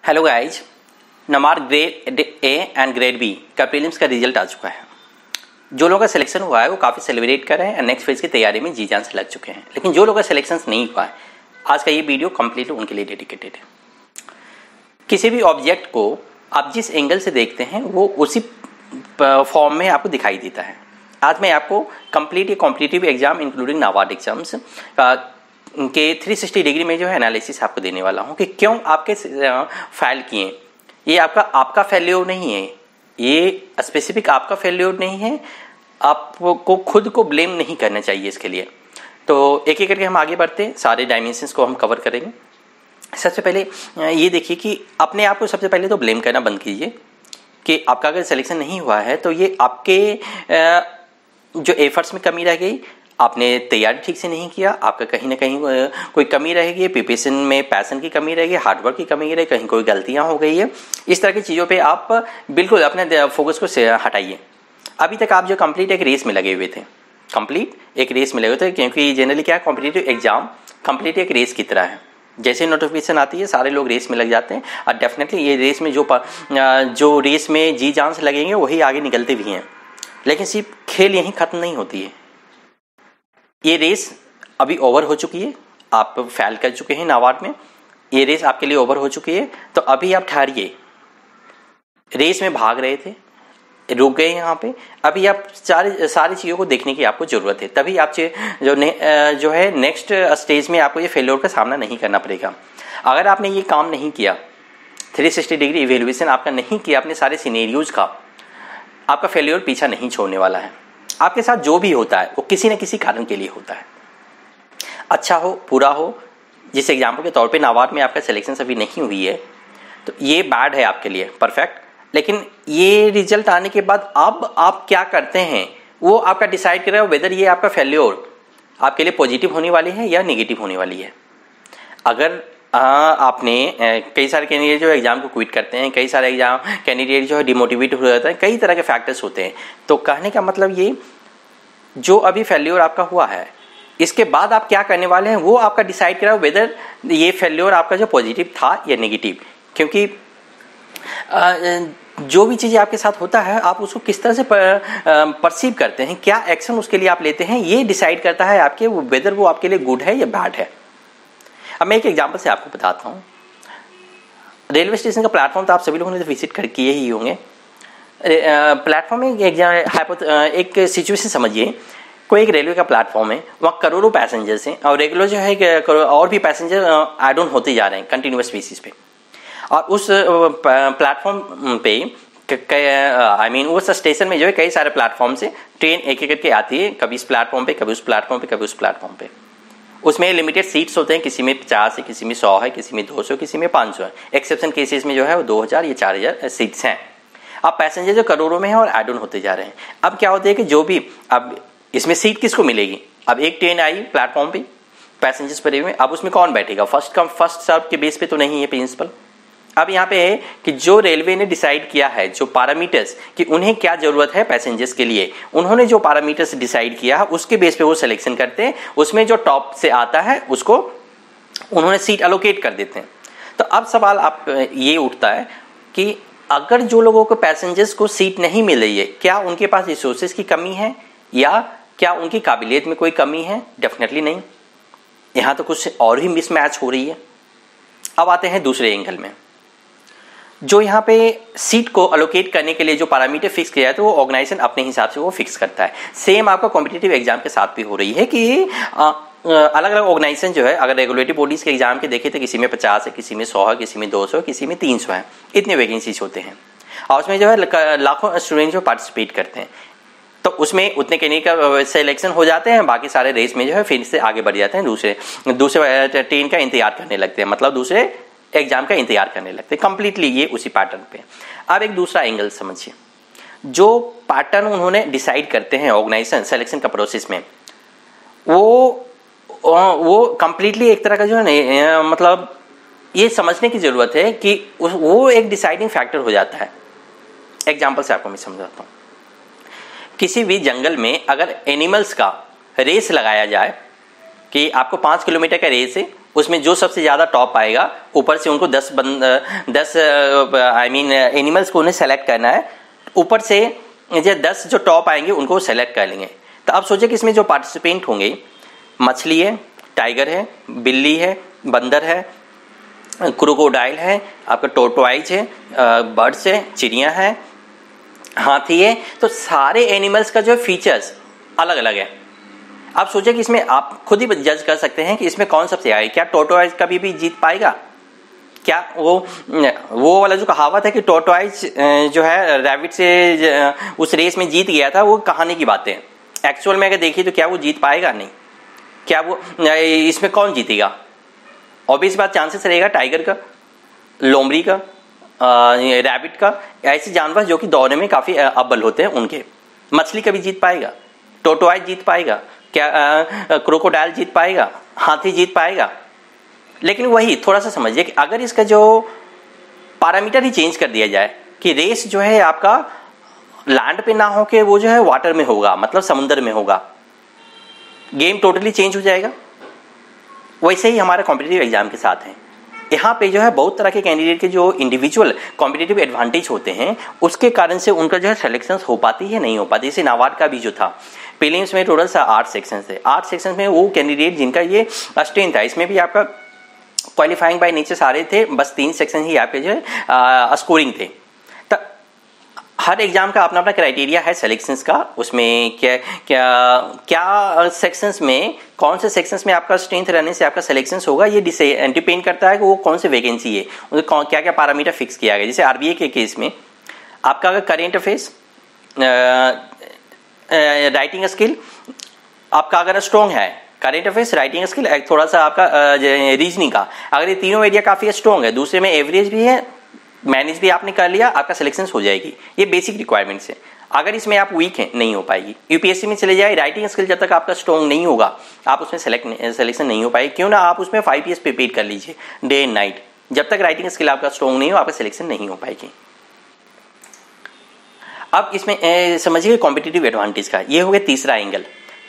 Hello guys, नमार grade A and grade B का prelims का रिजल्ट आ चुका है। जो लोगों का सिलेक्शन हुआ है वो काफ़ी सेलिब्रेट कर रहे हैं और नेक्स्ट फेज की तैयारी में जी जान से लग चुके हैं। लेकिन जो लोगों का सिलेक्शन नहीं हुआ है, आज का ये वीडियो कंप्लीट उनके लिए डेडिकेटेड है। किसी भी ऑब्जेक्ट को आप जिस एंगल से देखते हैं वो उसी फॉर्म में आपको दिखाई देता है। आज मैं आपको कंप्लीट ये competitive exam including NABARD exams के 360 डिग्री में जो है एनालिसिस आपको देने वाला हूँ कि क्यों आपके फाइल किए। ये आपका फेल्योर नहीं है, ये स्पेसिफिक आपका फेल्योर नहीं है, आपको खुद को ब्लेम नहीं करना चाहिए इसके लिए। तो एक एक करके हम आगे बढ़ते हैं, सारे डायमेंशंस को हम कवर करेंगे। सबसे पहले ये देखिए कि अपने आप को सबसे पहले तो ब्लेम करना बंद कीजिए कि आपका अगर सिलेक्शन नहीं हुआ है तो ये आपके जो एफर्ट्स में कमी रह गई, आपने तैयारी ठीक से नहीं किया, आपका कहीं ना कहीं कोई कमी रहेगी, प्रिपरेशन में पैशन की कमी रहेगी, हार्डवर्क की कमी रहेगी, कहीं कोई गलतियां हो गई है। इस तरह की चीज़ों पे आप बिल्कुल अपने फोकस को हटाइए। अभी तक आप जो कंप्लीट एक रेस में लगे हुए थे, क्योंकि जनरली क्या है, कॉम्पिटिटिव एग्जाम कंप्लीट एक रेस की तरह है। जैसे नोटिफिकेशन आती है सारे लोग रेस में लग जाते हैं और डेफिनेटली ये रेस में जो रेस में जी जान से लगेंगे वही आगे निकलते भी हैं। लेकिन सिर्फ खेल यहीं खत्म नहीं होती है, ये रेस अभी ओवर हो चुकी है, आप फेल कर चुके हैं नाबार्ड में, ये रेस आपके लिए ओवर हो चुकी है। तो अभी आप ठहरिए, रेस में भाग रहे थे, रुक गए यहाँ पे, अभी आप सारी चीज़ों को देखने की आपको ज़रूरत है, तभी आप जो है नेक्स्ट स्टेज में आपको ये फेल्योर का सामना नहीं करना पड़ेगा। अगर आपने ये काम नहीं किया, 360 डिग्री इवेल्युएशन आपका नहीं किया अपने सारे सिनेरियोज का, आपका फेल्योर पीछा नहीं छोड़ने वाला है। आपके साथ जो भी होता है वो किसी न किसी कारण के लिए होता है, अच्छा हो बुरा हो। जिस एग्जाम्पल के तौर पे नाबार्ड में आपका सिलेक्शन अभी नहीं हुई है तो ये बैड है आपके लिए, परफेक्ट। लेकिन ये रिजल्ट आने के बाद अब आप क्या करते हैं वो आपका डिसाइड कर रहा है वेदर ये आपका फेल्योर आपके लिए पॉजिटिव होने वाली है या नेगेटिव होने वाली है। अगर आपने कई सारे कैंडिडेट जो एग्जाम को क्विट करते हैं, कई सारे एग्जाम कैंडिडेट जो है डिमोटिवेट हो जाते हैं, कई तरह के फैक्टर्स होते हैं। तो कहने का मतलब ये, जो अभी फेल्योर आपका हुआ है इसके बाद आप क्या करने वाले हैं वो आपका डिसाइड करा वेदर ये फेल्योर आपका जो पॉजिटिव था या नेगेटिव। क्योंकि जो भी चीज़ें आपके साथ होता है आप उसको किस तरह से परसीव करते हैं, क्या एक्शन उसके लिए आप लेते हैं, ये डिसाइड करता है आपके वेदर वो आपके लिए गुड है या बैड है। अब मैं एक एग्जांपल से आपको बताता हूँ। रेलवे स्टेशन का प्लेटफॉर्म तो आप सभी लोगों ने विजिट कर किए ही होंगे। प्लेटफॉर्म में एक सिचुएशन समझिए, कोई एक रेलवे का प्लेटफॉर्म है, वहाँ करोड़ों पैसेंजर्स हैं और रेगुलर जो है और भी पैसेंजर ऐड ऑन होते जा रहे हैं कंटिन्यूअस बेसिस पे। और उस प्लेटफॉर्म पे उस स्टेशन में जो है कई सारे प्लेटफॉर्म से ट्रेन एक एक करके आती है, कभी इस प्लेटफॉर्म पे, कभी उस प्लेटफॉर्म पे, कभी उस प्लेटफॉर्म पे। उसमें लिमिटेड सीट्स होते हैं, किसी में 50 है, किसी में 100 है, किसी में 200, किसी में 500 है। एक्सेप्शन केसेस में जो है वो 2000 या 4000 सीट्स हैं। अब पैसेंजर जो करोड़ों में है और ऐड ऑन होते जा रहे हैं। अब क्या होता है कि जो भी अब इसमें सीट किसको मिलेगी, अब एक ट्रेन आई प्लेटफॉर्म पे, पैसेंजर्स भरे हुए, अब उसमें कौन बैठेगा, फर्स्ट कम फर्स्ट सर्व के बेस पे तो नहीं है प्रिंसिपल। अब यहाँ पे है कि जो रेलवे ने डिसाइड किया है, जो पैरामीटर्स कि उन्हें क्या जरूरत है पैसेंजर्स के लिए, उन्होंने जो पैरामीटर्स डिसाइड किया है उसके बेस पे वो सिलेक्शन करते हैं। उसमें जो टॉप से आता है उसको उन्होंने सीट एलोकेट कर देते हैं। तो अब सवाल आप ये उठता है कि अगर जो लोगों को पैसेंजर्स को सीट नहीं मिल रही है, क्या उनके पास रिसोर्सेज की कमी है या क्या उनकी काबिलियत में कोई कमी है? डेफिनेटली नहीं, यहाँ तो कुछ और ही मिसमैच हो रही है। अब आते हैं दूसरे एंगल में, जो यहाँ पे सीट को अलोकेट करने के लिए जो पैरामीटर फिक्स किया है तो वो ऑर्गेनाइजेशन अपने हिसाब से वो फिक्स करता है। सेम आपका कॉम्पिटिटिव एग्जाम के साथ भी हो रही है कि अलग अलग ऑर्गेनाइजेशन जो है, अगर रेगुलेटरी बॉडीज के एग्जाम के देखें तो किसी में 50 है, किसी में 100 है, किसी में 200 है, किसी में 300 है, इतने वैकेंसीज होते हैं और उसमें जो है लाखों स्टूडेंट जो पार्टिसिपेट करते हैं। तो उसमें उतने कैंडिडेट का सिलेक्शन हो जाते हैं, बाकी सारे रेस में जो है फिर से आगे बढ़ जाते हैं, दूसरे ट्रेन का इंतजार करने लगते हैं, मतलब दूसरे एग्जाम का इंतजार करने लगते हैं। कंप्लीटली ये उसी पैटर्न पे। अब एक दूसरा एंगल समझिए, जो पैटर्न उन्होंने डिसाइड करते हैं ऑर्गेनाइजेशन सिलेक्शन का प्रोसेस में, वो कंप्लीटली एक तरह का जो है मतलब ये समझने की जरूरत है कि वो एक डिसाइडिंग फैक्टर हो जाता है। एग्जाम्पल से आपको मैं समझाता हूँ। किसी भी जंगल में अगर एनिमल्स का रेस लगाया जाए कि आपको 5 किलोमीटर का रेस है, उसमें जो सबसे ज़्यादा टॉप आएगा, ऊपर से उनको 10 एनिमल्स को उन्हें सेलेक्ट करना है, ऊपर से जो 10 जो टॉप आएंगे उनको सेलेक्ट कर लेंगे। तो अब सोचिए कि इसमें जो पार्टिसिपेंट होंगे, मछली है, टाइगर है, बिल्ली है, बंदर है, क्रोकोडाइल है, आपका टोर्टोइज है, बर्ड्स है, चिड़िया है, हाथी है। तो सारे एनिमल्स का जो फीचर्स अलग अलग है। आप सोचिए कि इसमें आप खुद ही जज कर सकते हैं कि इसमें कौन सबसे आगे। क्या टोर्टोइज कभी भी जीत पाएगा? क्या वो वाला जो कहावत है कि टोर्टोइज जो है रैबिट से उस रेस में जीत गया था, वो कहानी की बातें। एक्चुअल में अगर देखिए तो क्या वो जीत पाएगा? नहीं। क्या वो इसमें कौन जीतेगा? ऑब्वियस बात, चांसेस रहेगा टाइगर का, लोमड़ी का, रैबिट का, ऐसे जानवर जो कि दौड़ने में काफी अव्वल होते हैं उनके। मछली कभी जीत पाएगा? टोर्टोइज जीत पाएगा? क्या क्रोकोडाइल जीत पाएगा? हाथी जीत पाएगा? लेकिन वही थोड़ा सा समझिए कि अगर इसका जो पैरामीटर ही चेंज कर दिया जाए कि रेस जो है आपका लैंड पे ना हो के वो जो है वाटर में होगा, मतलब समुद्र में होगा, गेम टोटली चेंज हो जाएगा। वैसे ही हमारे कॉम्पिटिटिव एग्जाम के साथ है। यहाँ पे जो है बहुत तरह के कैंडिडेट के जो इंडिविजुअल कॉम्पिटिटिव एडवांटेज होते हैं, उसके कारण से उनका जो है सिलेक्शन हो पाती है, नहीं हो पाती। जैसे नाबार्ड का भी जो था, प्रीलिम्स में टोटल 8 सेक्शन थे। 8 सेक्शन में वो कैंडिडेट जिनका ये स्ट्रेंथ था, इसमें भी आपका क्वालिफाइंग बाय नीचे सारे थे, बस 3 सेक्शन ही आपके जो है स्कोरिंग थे। तो हर एग्जाम का अपना अपना क्राइटेरिया है सिलेक्शंस का। उसमें क्या सेक्शंस में, कौन से सेक्शंस में आपका स्ट्रेंथ रहने से आपका सिलेक्शंस होगा, ये डिपेंड करता है कि वो कौन से वैकेंसी है, उन्हें क्या क्या पैरामीटर फिक्स किया गया। जैसे आरबीए के केस में आपका अगर करेंट अफेयर्स, राइटिंग स्किल आपका अगर स्ट्रॉन्ग है, करेंट अफेयर्स, राइटिंग स्किल, थोड़ा सा आपका रीजनिंग का, अगर ये तीनों एरिया काफी स्ट्रॉन्ग है, दूसरे में एवरेज भी है, मैनेज भी आपने कर लिया, आपका सिलेक्शन हो जाएगी। ये बेसिक रिक्वायरमेंट्स है। अगर इसमें आप वीक हैं, नहीं हो पाएगी। यूपीएससी में चले जाए, राइटिंग स्किल जब तक आपका स्ट्रॉन्ग नहीं होगा, आप उसमें सिलेक्शन नहीं हो पाएगी। क्यों ना आप उसमें 5 ईयर्स प्रिपेयर कर लीजिए डे एंड नाइट, जब तक राइटिंग स्किल आपका स्ट्रॉन्ग नहीं हो, आपका सिलेक्शन नहीं हो पाएगी। अब इसमें समझिए कॉम्पिटिटिव एडवांटेज का, ये हो गया तीसरा एंगल।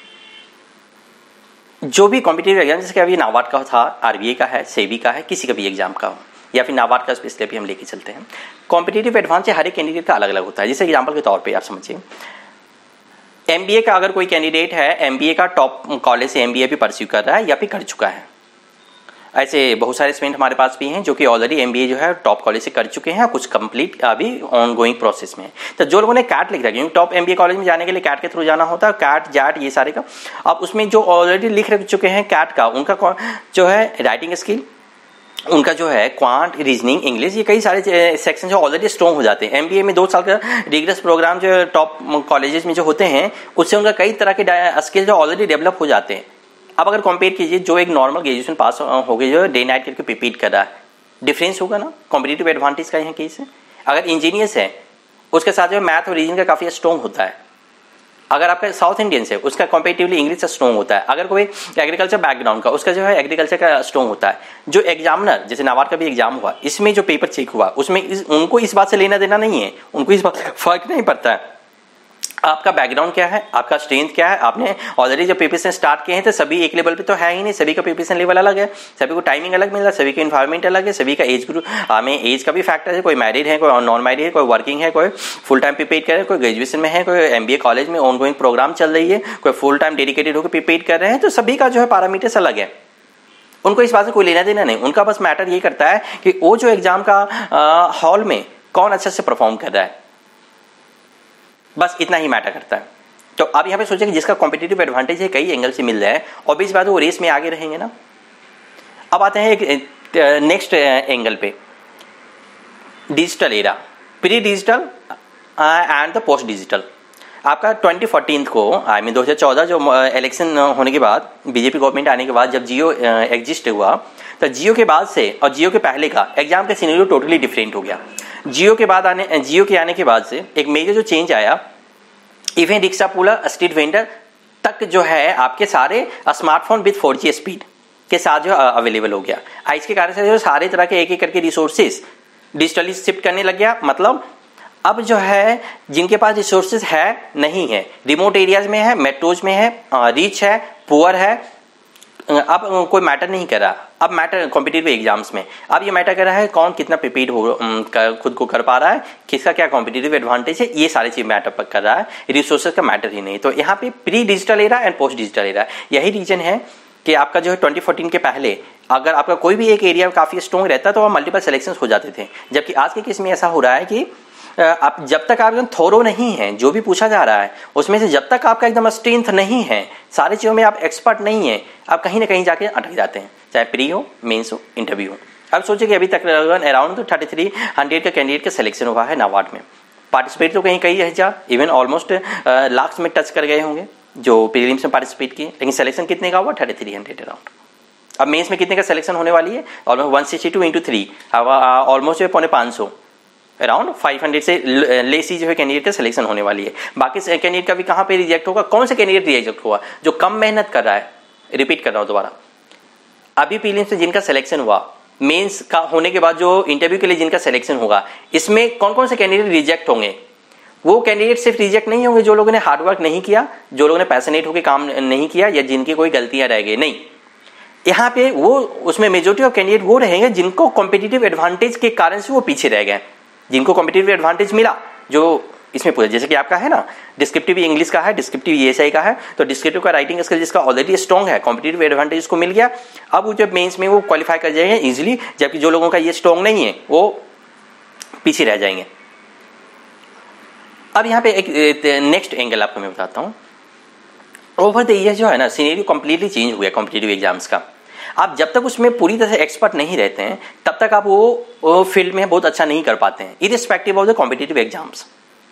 जो भी कॉम्पिटिटिव एग्जाम, जैसे कि अभी नाबार्ड का था, आरबीए का है, सेबी का है, किसी का भी एग्जाम का हो, या फिर नाबार्ड का स्पेशली भी हम लेके चलते हैं। कॉम्पिटिटिव एडवांटेज हर एक कैंडिडेट का अलग अलग होता है। जैसे एग्जांपल के तौर पे आप समझिए, एमबीए का अगर कोई कैंडिडेट है, एमबीए का टॉप कॉलेज से एमबीए भी परस्यू कर रहा है या फिर कर चुका है, ऐसे बहुत सारे स्टूडेंट हमारे पास भी हैं जो कि ऑलरेडी एमबीए जो है टॉप कॉलेज से कर चुके हैं, कुछ कंप्लीट अभी ऑन गोइंग प्रोसेस में है। तो जो लोगों ने कैट लिख रखा है, क्योंकि टॉप एमबीए कॉलेज में जाने के लिए कैट के थ्रू जाना होता है, कैट जैट ये सारे का, अब उसमें जो ऑलरेडी लिख रख चुके हैं कैट का, उनका जो है राइटिंग स्किल, उनका जो है क्वांट, रीजनिंग, इंग्लिश, ये कई सारे सेक्शन जो ऑलरेडी स्ट्रॉन्ग हो जाते हैं। एमबीए में 2 साल का रिगरस प्रोग्राम जो टॉप कॉलेजेस में जो होते हैं, उससे उनका कई तरह के स्किल जो ऑलरेडी डेवलप हो जाते हैं। अब अगर कंपेयर कीजिए जो एक नॉर्मल ग्रेजुएशन पास हो गए, जो डे नाइट करके प्रिपेयर कर रहा है, डिफरेंस होगा ना। कॉम्पिटिटिव एडवांटेज का यहाँ केस है। अगर इंजीनियर्स है, उसके साथ जो मैथ और रीजनिंग का काफी स्ट्रॉन्ग होता है। अगर आपका साउथ इंडियंस है, उसका कंपेरेटिवली इंग्लिश से स्ट्रॉन्ग होता है। अगर कोई एग्रीकल्चर बैकग्राउंड का, उसका जो है एग्रीकल्चर का स्ट्रॉन्ग होता है। जो एग्जामिनर, जैसे नाबार्ड का भी एग्जाम हुआ, इसमें जो पेपर चेक हुआ, उसमें उनको इस बात से लेना देना नहीं है, उनको इस बात फर्क नहीं पड़ता है आपका बैकग्राउंड क्या है, आपका स्ट्रेंथ क्या है। आपने ऑलरेडी जब प्रिपरेशन स्टार्ट किए हैं तो सभी एक लेवल पे तो है ही नहीं, सभी का प्रिपरेशन लेवल अलग है, सभी को टाइमिंग अलग मिल रहा है, सभी का इन्वायरमेंट अलग है, सभी का एज ग्रुप में एज का भी फैक्टर है। कोई मैरिड है, कोई नॉन मैरिड है, कोई वर्किंग है, कोई फुल टाइम प्रिपेयर कर रहे हैं, कोई ग्रेजुएशन में है, कोई एमबीए कॉलेज में ऑनगोइंग प्रोग्राम चल रही है, कोई फुल टाइम डेडिकेटेड होकर प्रिपेयर कर रहे हैं। तो सभी का जो है पैरामीटर्स अलग है, उनको इस बात से कोई लेना देना नहीं। उनका बस मैटर ये करता है कि वो जो एग्जाम का हॉल में कौन अच्छे से परफॉर्म कर रहा है, बस इतना ही मैटर करता है। तो आप यहाँ पे सोचें कि जिसका कॉम्पिटिटिव एडवांटेज है, कई एंगल से मिल रहा है, और बीच बात वो रेस में आगे रहेंगे ना। अब आते हैं एक नेक्स्ट एंगल पे, digital era, pre digital and the post digital. आपका 2014 को, आई मीन 2014 जो इलेक्शन होने के बाद, बीजेपी गवर्नमेंट आने के बाद जब जियो एग्जिस्ट हुआ, तो जियो के बाद से और जियो के पहले का एग्जाम का सिनेरियो टोटली डिफरेंट हो गया। जियो के आने के बाद से एक मेजर जो चेंज आया, even rickshaw puller, street vendor तक जो है आपके सारे स्मार्टफोन विद 4G स्पीड के साथ जो अवेलेबल हो गया। इसके कारण से जो सारे तरह के एक एक करके रिसोर्सेज डिजिटली शिफ्ट करने लग गया। मतलब अब जो है जिनके पास रिसोर्सेज है, नहीं है, रिमोट एरियाज में है, मेट्रोज में है, रिच है, पुअर है, अब कोई मैटर नहीं कर रहा, अब मैटर कॉम्पिटिटिव एग्जाम्स में अब ये मैटर कर रहा है कौन कितना प्रिपेयर्ड हो खुद को कर पा रहा है, किसका क्या कॉम्पिटिटिव एडवांटेज है, ये सारी चीज मैटर कर रहा है, रिसोर्सेज का मैटर ही नहीं। तो यहाँ पे pre digital era and post digital era, यही रीजन है कि आपका जो है 2014 के पहले अगर आपका कोई भी एक एरिया काफी स्ट्रॉन्ग रहता तो मल्टीपल सिलेक्शंस हो जाते थे, जबकि आज के केस में ऐसा हो रहा है कि आप जब तक आप एकदम थोरो नहीं है, जो भी पूछा जा रहा है उसमें से जब तक आपका एकदम स्ट्रेंथ नहीं है, सारी चीज़ों में आप एक्सपर्ट नहीं है, आप कहीं ना कहीं जाके अटक जाते हैं, चाहे प्री हो, मेंस हो, इंटरव्यू हो। अब सोचिए कि अभी तक अराउंड 3300 का कैंडिडेट का सिलेक्शन हुआ है नाबार्ड में, पार्टिसिपेट तो कहीं हजार इवन ऑलमोस्ट लाख्स में टच कर गए होंगे जो प्रीलिम्स में पार्टिसिपेट किए, लेकिन सिलेक्शन कितने का हुआ 3300 अराउंड। अब मेंस में कितने का सिलेक्शन होने वाली है, ऑलमोस्ट 162 इंटू 3 ऑलमोस्ट 550 अराउंड 500 से लेसी जो है कैंडिडेट का सिलेक्शन होने वाली है। बाकी कैंडिडेट का भी कहाँ पे रिजेक्ट होगा, कौन सा कैंडिडेट रिजेक्ट हुआ, जो कम मेहनत कर रहा है। रिपीट कर रहा हूँ दोबारा, अभी प्रीलिम्स से जिनका सिलेक्शन हुआ, मेंस का होने के बाद जो इंटरव्यू के लिए जिनका सिलेक्शन होगा, इसमें कौन कौन से कैंडिडेट रिजेक्ट होंगे। वो कैंडिडेट सिर्फ रिजेक्ट नहीं होंगे जो लोगों ने हार्डवर्क नहीं किया, जो लोगों ने पैशनेट होकर काम नहीं किया, या जिनकी कोई गलतियां रह गई, नहीं। यहाँ पे वो उसमें मेजोरिटी ऑफ कैंडिडेट वो रहेंगे जिनको कॉम्पिटिटिव एडवांटेज के कारण से वो पीछे रह गए, जिनको कॉम्पिटिटिव एडवांटेज मिला, जो इसमें पूछा जैसे कि आपका है ना डिस्क्रिप्टिव इंग्लिश का है, डिस्क्रिप्टिव ईएसआई का है, तो डिस्क्रिप्टिव का राइटिंग स्किल जिसका ऑलरेडी स्ट्रॉन्ग है, कॉम्पिटिटिव एडवांटेज उसको मिल गया, अब वो जब मेंस में वो क्वालिफाई कर जाएंगे इजीली, जबकि जो लोगों का ये स्ट्रॉन्ग नहीं है वो पीछे रह जाएंगे। अब यहाँ पे एक नेक्स्ट एंगल आपको मैं बताता हूँ। ओवर द ईयर जो है ना सिनेरियो कंप्लीटली चेंज हो गया कॉम्पिटिटिव एग्जाम्स का। आप जब तक उसमें पूरी तरह से एक्सपर्ट नहीं रहते हैं तब तक आप वो फील्ड में बहुत अच्छा नहीं कर पाते हैं, irrespective of the competitive exams.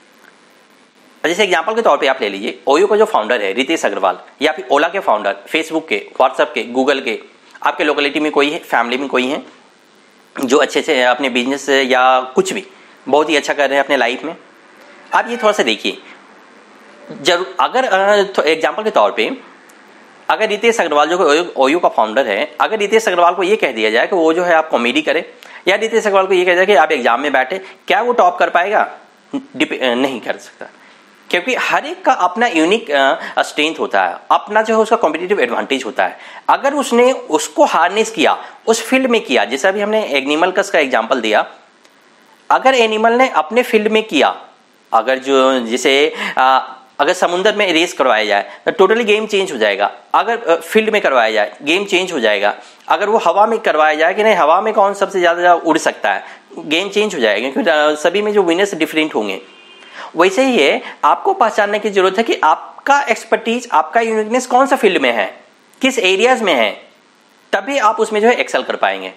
जैसे एग्जांपल के तौर पे आप ले लीजिए, ओयो का जो फाउंडर है रितेश अग्रवाल, या फिर ओला के फाउंडर, फेसबुक के, व्हाट्सएप के, गूगल के, आपके लोकेलिटी में कोई है, फैमिली में कोई है जो अच्छे से अपने बिजनेस या कुछ भी बहुत ही अच्छा कर रहे हैं अपने लाइफ में, आप ये थोड़ा सा देखिए। जरूर अगर एग्जाम्पल के तौर पे अगर रितेश अग्रवाल जो ओयो का फाउंडर है, अगर रितेश अग्रवाल को ये कह दिया जाए कि वो जो है आप कॉमेडी करे, या रितेश अग्रवाल को ये कह जाए कि आप एग्जाम में बैठे, क्या वो टॉप कर पाएगा? नहीं कर सकता, क्योंकि हर एक का अपना यूनिक स्ट्रेंथ होता है, अपना जो है उसका कॉम्पिटिटिव एडवांटेज होता है। अगर उसने उसको हार्नेस किया, उस फील्ड में किया, जैसा अभी हमने एनिमल का एग्जाम्पल दिया, अगर एनिमल ने अपने फील्ड में किया, अगर जो जैसे अगर समुद्र में रेस करवाया जाए तो टोटली गेम चेंज हो जाएगा, अगर फील्ड में करवाया जाए गेम चेंज हो जाएगा, अगर वो हवा में करवाया जाए कि नहीं हवा में कौन सबसे ज्यादा उड़ सकता है, गेम चेंज हो जाएगा, क्योंकि सभी में जो विनर्स डिफरेंट होंगे। वैसे ही है, आपको पहचानने की जरूरत है कि आपका एक्सपर्टीज, आपका यूनिकनेस कौन सा फील्ड में है, किस एरियाज में है, तभी आप उसमें जो है एक्सेल कर पाएंगे।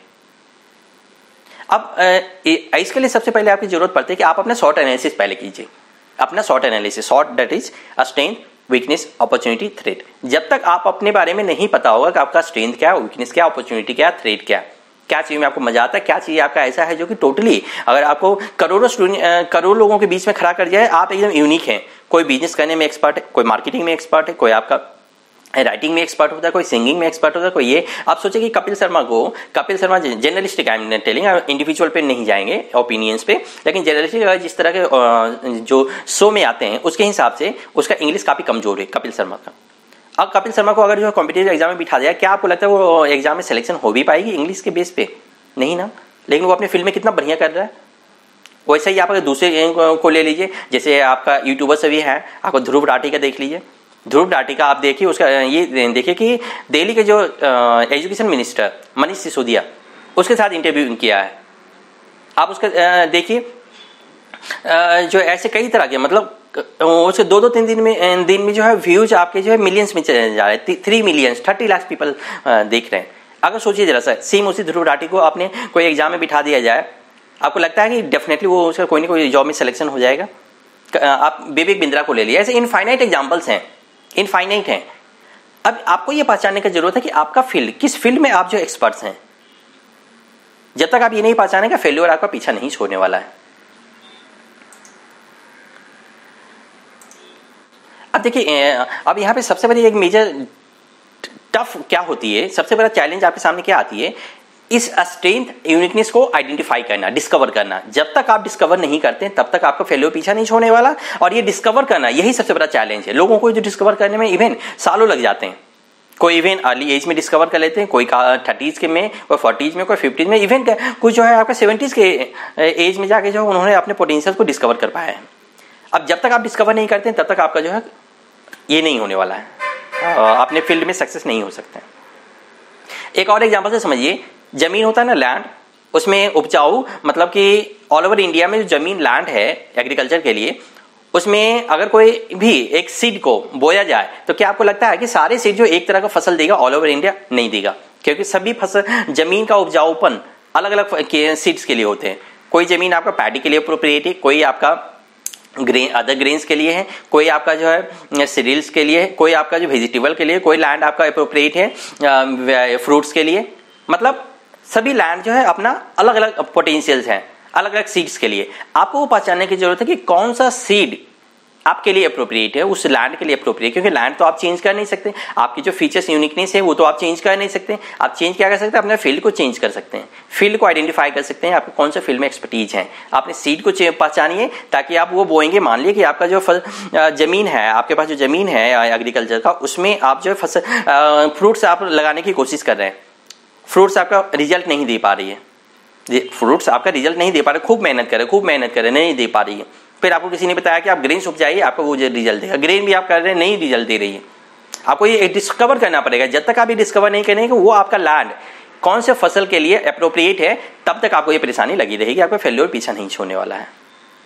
अब इसके लिए सबसे पहले आपकी जरूरत पड़ती है कि आप अपना शॉर्ट एनालिसिस पहले कीजिए, अपना SWOT analysis, SWOT that is strength, weakness, opportunity, threat. जब तक आप अपने बारे में नहीं पता होगा कि आपका स्ट्रेंथ क्या है, वीकनेस क्या, अपॉर्चुनिटी क्या, थ्रेट क्या चीज में आपको मजा आता है, क्या चीज आपका ऐसा है जो कि टोटली अगर आपको करोड़ों लोगों के बीच में खड़ा कर जाए, आप एकदम यूनिक हैं। कोई बिजनेस करने में एक्सपर्ट है, कोई मार्केटिंग में एक्सपर्ट है, कोई आपका राइटिंग में एक्सपर्ट होता है, कोई सिंगिंग में एक्सपर्ट होता है, कोई ये। आप सोचिए कि Kapil Sharma journalistic, I am telling, individual पे नहीं जाएंगे ओपिनियंस पे, लेकिन जर्नलिस्टिक जिस तरह के जो शो में आते हैं उसके हिसाब से उसका इंग्लिश काफी कमजोर है कपिल शर्मा का। अब कपिल शर्मा को अगर जो है कॉम्पिटिटिव एग्जाम में बिठा दिया, क्या आपको लगता है वो एग्जाम में सिलेक्शन हो भी पाएगी इंग्लिश के बेस पे? नहीं ना। लेकिन वो अपने फील्ड में कितना बढ़िया कर रहा है। वैसे ही आप अगर दूसरे को ले लीजिए, जैसे आपका यूट्यूबर से भी है, आपको ध्रुव राठी का देख लीजिए। ध्रुव राठी का आप देखिए, उसका ये देखिए कि दिल्ली के जो एजुकेशन मिनिस्टर मनीष सिसोदिया, उसके साथ इंटरव्यू किया है। आप उसका देखिए, जो ऐसे कई तरह के, मतलब उसके 2-3 दिन में जो है व्यूज आपके जो है मिलियंस में चले जा रहे हैं, 3 मिलियन 30 लाख पीपल देख रहे हैं। अगर सोचिए जरा सा, सेम उसी ध्रुव राठी को आपने कोई एग्जाम में बिठा दिया जाए, आपको लगता है कि डेफिनेटली वो उसका कोई ना कोई जॉब में सिलेक्शन हो जाएगा? आप विवेक बिंद्रा को ले लिया, ऐसे इनफाइनाइट एग्जाम्पल्स हैं, इनफाइनाइट हैं। अब आपको ये पहचानने की जरूरत है कि आपका फील्ड, किस फील्ड में आप जो एक्सपर्ट्स हैं। जब तक आप ये नहीं पहचानेंगे, फेल्योर आपका पीछा नहीं छोड़ने वाला है। अब देखिए, अब यहाँ पे सबसे बड़ी एक मेजर टफ क्या होती है, सबसे बड़ा चैलेंज आपके सामने क्या आती है, इस स्ट्रेंथ यूनिकनेस को आइडेंटिफाई करना, डिस्कवर करना। जब तक आप डिस्कवर नहीं करते तब तक आपका फेल्योर पीछा नहीं छोड़ने वाला। और ये डिस्कवर करना, यही सबसे बड़ा चैलेंज है। लोगों को जो डिस्कवर करने में इवन सालों लग जाते हैं, कोई इवन अर्ली एज में डिस्कवर कर लेते हैं, कोई 30s के में, कोई 40s में, कोई 50s में, इवन कुछ जो है आपका 70s के एज में जाके जो उन्होंने अपने पोटेंशियल को डिस्कवर कर पाया है। अब जब तक आप डिस्कवर नहीं करते तब तक आपका जो है ये नहीं होने वाला है, अपने फील्ड में सक्सेस नहीं हो सकते। एक और एग्जांपल से समझिए, जमीन होता है ना, लैंड, उसमें उपजाऊ मतलब कि ऑल ओवर इंडिया में जो जमीन लैंड है एग्रीकल्चर के लिए, उसमें अगर कोई भी एक सीड को बोया जाए तो क्या आपको लगता है कि सारे सीड जो एक तरह का फसल देगा ऑल ओवर इंडिया? नहीं देगा, क्योंकि सभी फसल जमीन का उपजाऊपन अलग अलग सीड्स के लिए होते हैं। कोई जमीन आपका पैडी के लिए अप्रोप्रिएट है, कोई आपका अदर ग्रेन्स के लिए है, कोई आपका जो है सीरियल्स के लिए है, कोई आपका जो वेजिटेबल के लिए, कोई लैंड आपका अप्रोप्रिएट है फ्रूट्स के लिए। मतलब सभी लैंड जो है अपना अलग अलग पोटेंशियल्स हैं, अलग अलग सीड्स के लिए। आपको वो पहचानने की जरूरत है कि कौन सा सीड आपके लिए अप्रोप्रिएट है, उस लैंड के लिए अप्रोप्रिएट, क्योंकि लैंड तो आप चेंज कर नहीं सकते, आपकी जो फीचर्स यूनिकनेस है वो तो आप चेंज कर नहीं सकते। आप चेंज क्या कर सकते हैं? अपने फील्ड को चेंज कर सकते हैं, फील्ड को आइडेंटिफाई कर सकते हैं, आपको कौन सा फील्ड में एक्सपर्टीज है। आपने सीड को पहचानिए ताकि आप वो बोएंगे। मान लीजिए कि आपका जो जमीन है, आपके पास जो जमीन है एग्रीकल्चर का, उसमें आप जो फसल फ्रूट्स आप लगाने की कोशिश कर रहे हैं, फ्रूट्स आपका रिजल्ट नहीं दे पा रही है, फ्रूट्स आपका रिजल्ट नहीं दे पा रहे, खूब मेहनत करे नहीं दे पा रही है। फिर आपको किसी ने बताया कि आप ग्रेन्स उपजाइए, आपको वो रिजल्ट देगा। ग्रेन भी आप कर रहे हैं, नहीं रिजल्ट दे रही है। आपको ये डिस्कवर करना पड़ेगा। जब तक आप ये डिस्कवर नहीं करेंगे कि वो आपका लैंड कौन से फसल के लिए अप्रोप्रिएट है, तब तक आपको ये परेशानी लगी रहेगी, आपका फेल्योर पीछा नहीं छोड़ने वाला है।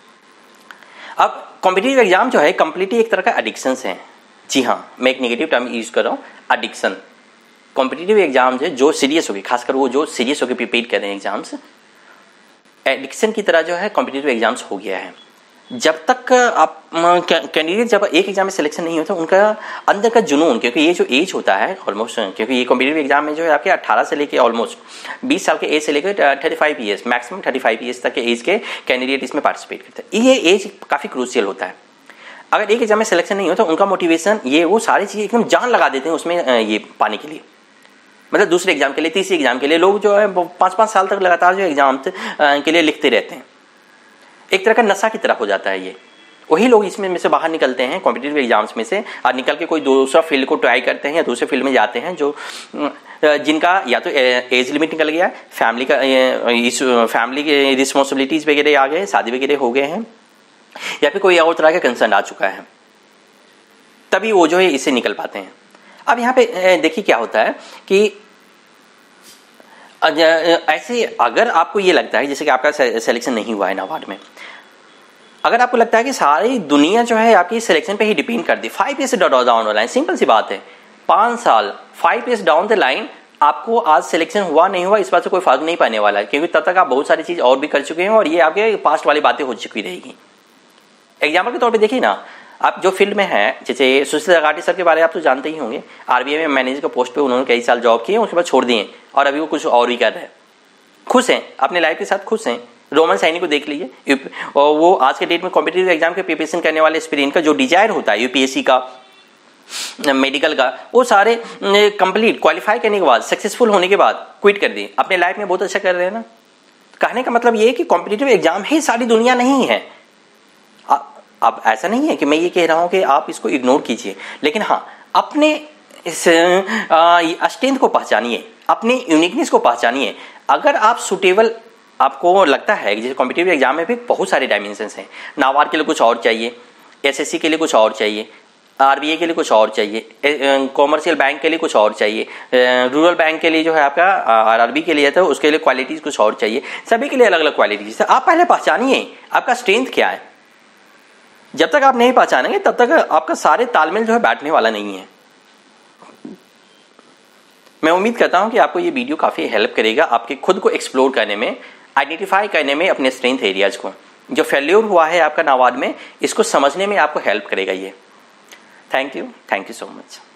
अब कॉम्पिटिटिव एग्जाम जो है कंप्लीटली एक तरह का एडिक्शन है। जी हाँ, मैं एक नेगेटिव टर्म यूज कर रहा हूँ, एडिक्शन। कॉम्पिटिटिव एग्जाम जो सीरियस होगी, खासकर वो जो सीरियस होकर प्रिपेयर कर रहे हैं एग्जाम्स, एडिक्शन की तरह जो है कॉम्पिटिटिव एग्जाम्स हो गया है। जब तक आप कैंडिडेट जब एक एग्जाम में सिलेक्शन नहीं होता, उनका अंदर का जुनून, क्योंकि ये जो एज होता है ऑलमोस्ट, क्योंकि ये कॉम्पिटिटिव एग्जाम में जो है आपके 18 से लेके ऑलमोस्ट 20 साल के एज से लेकर 35 ईयर्स, मैक्सिमम 35 ईयर्स तक के एज के कैंडिडेट इसमें पार्टिसिपेट करते हैं। ये एज काफ़ी क्रूशियल होता है। अगर एक एग्जाम में सिलेक्शन नहीं होता, उनका मोटिवेशन ये वो सारी चीज़ें एकदम जान लगा देते हैं उसमें ये पाने के लिए। मतलब दूसरे एग्जाम के लिए, तीसरे एग्जाम के लिए लोग जो है 5-5 साल तक लगातार जो एग्जाम के लिए लिखते रहते हैं। एक तरह का नशा की तरह हो जाता है ये। वही लोग इसमें में से बाहर निकलते हैं कॉम्पिटिटिव एग्जाम्स में से, और निकल के कोई दूसरा फील्ड को ट्राई करते हैं या दूसरे फील्ड में जाते हैं, जो जिनका या तो एज लिमिट निकल गया है, फैमिली के रिस्पॉन्सिबिलिटीज वगैरह आ गए, शादी वगैरह हो गए हैं, या फिर कोई और तरह का कंसर्न आ चुका है, तभी वो जो है इससे निकल पाते हैं। अब यहाँ पे देखिए क्या होता है कि ऐसे अगर आपको ये लगता है जैसे कि आपका सिलेक्शन नहीं हुआ है नाबार्ड में, अगर आपको लगता है कि सारी दुनिया जो है आपकी सिलेक्शन पे ही डिपेंड कर दी, 5 years down the line, simple सी बात है, 5 साल 5 ईयर्स डाउन द लाइन आपको आज सिलेक्शन हुआ नहीं हुआ इस बात से कोई फर्क नहीं पड़ने वाला है, क्योंकि तब तक आप बहुत सारी चीज और भी कर चुके हैं और ये आपके पास्ट वाली बातें हो चुकी रहेगी। एग्जाम्पल के तौर पर देखिए ना, आप जो फील्ड में हैं, जैसे सुशील त्रिपाठी सर के बारे में आप तो जानते ही होंगे, आरबीआई में मैनेजर के पोस्ट पे उन्होंने कई साल जॉब किए, उसके बाद छोड़ दिए और अभी वो कुछ और ही कर रहे हैं, खुश हैं अपने लाइफ के साथ, खुश हैं। रोमन सैनी को देख लीजिए, और वो आज के डेट में कॉम्पिटिटिव एग्जाम के प्रिपरेशन करने वाले एस्पिरेंट का जो डिजायर होता है यूपीएससी का, मेडिकल का, वो सारे कंप्लीट क्वालिफाई करने के बाद, सक्सेसफुल होने के बाद क्विट कर दिए, अपने लाइफ में बहुत अच्छा कर रहे हैं ना। कहने का मतलब ये है कि कॉम्पिटिटिव एग्जाम ही सारी दुनिया नहीं है। अब ऐसा नहीं है कि मैं ये कह रहा हूं कि आप इसको इग्नोर कीजिए, लेकिन हाँ, अपने इस स्ट्रेंथ को पहचानिए, अपनी यूनिकनेस को पहचानिए। अगर आप सुटेबल आपको लगता है कि जैसे कॉम्पिटिटिव एग्जाम में भी बहुत सारे डायमेंशंस हैं, नाबार्ड के लिए कुछ और चाहिए, एसएससी के लिए कुछ और चाहिए, आरबीआई के लिए कुछ और चाहिए, कॉमर्शियल बैंक के लिए कुछ और चाहिए, रूरल बैंक के लिए जो है आपका आरआरबी के लिए था उसके लिए क्वालिटीज कुछ और चाहिए, सभी के लिए अलग अलग क्वालिटीज है। आप पहले पहचानिए आपका स्ट्रेंथ क्या है। जब तक आप नहीं पहचानेंगे तब तक आपका सारे तालमेल जो है बैठने वाला नहीं है। मैं उम्मीद करता हूं कि आपको ये वीडियो काफी हेल्प करेगा आपके खुद को एक्सप्लोर करने में, आइडेंटिफाई करने में अपने स्ट्रेंथ एरियाज को। जो फेल्योर हुआ है आपका नाबार्ड में, इसको समझने में आपको हेल्प करेगा ये। Thank you so much.